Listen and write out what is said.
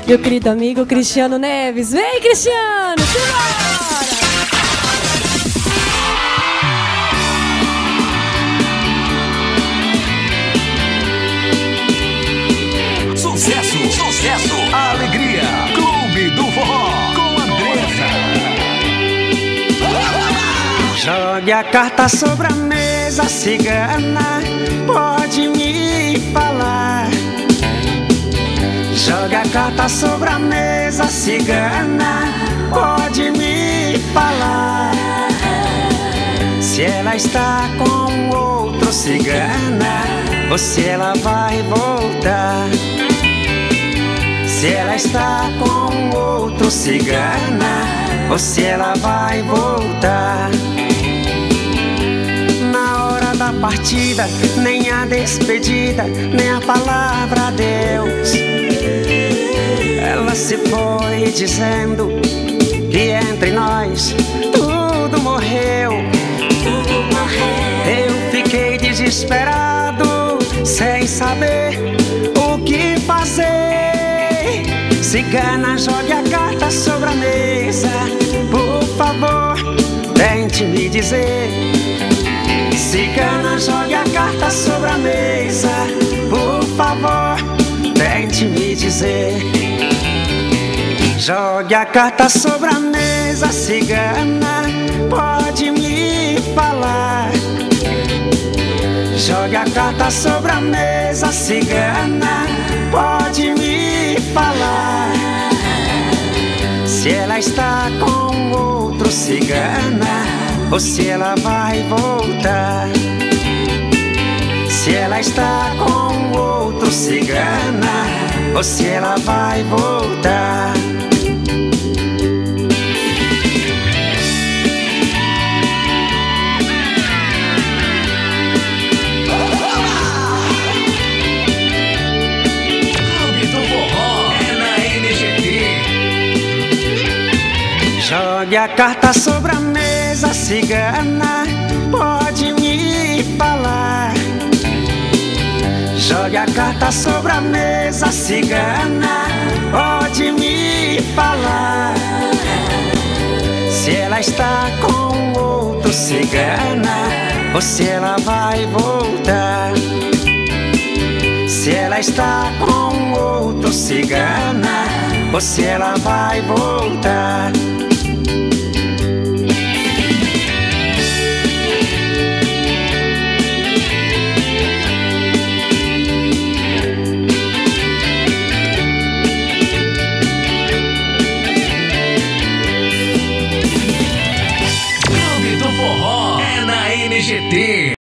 meu querido amigo Cristiano Neves. Vem, Cristiano! Simbora! Sucesso, sucesso, alegria, Clube do Forró, com Andressa. Jogue a carta sobre a mesa, cigana, pode me falar. Jogue a carta sobre a mesa, cigana, pode me falar. Se ela está com outro, cigana, ou se ela vai voltar. Se ela está com outro, cigana, ou se ela vai voltar. Na hora da partida, nem a despedida, nem a palavra adeus. Ela se foi dizendo que entre nós tudo morreu. Eu fiquei desesperado, sem saber o que fazer. Cigana, jogue a carta sobre a mesa, por favor, tente me dizer. Cigana, jogue a carta sobre a mesa, por favor, tente me dizer. Jogue a carta sobre a mesa, cigana, pode me falar. Jogue a carta sobre a mesa, cigana, pode me falar. Se ela está com outro, cigana, ou se ela vai voltar. Se ela está com outro, cigana, ou se ela vai voltar. Jogue a carta sobre a mesa, cigana, pode me falar. Jogue a carta sobre a mesa, cigana, pode me falar. Se ela está com outro, cigana, ou se ela vai voltar. Se ela está com outro, cigana, ou se ela vai voltar. Clube do Forró é na NGT.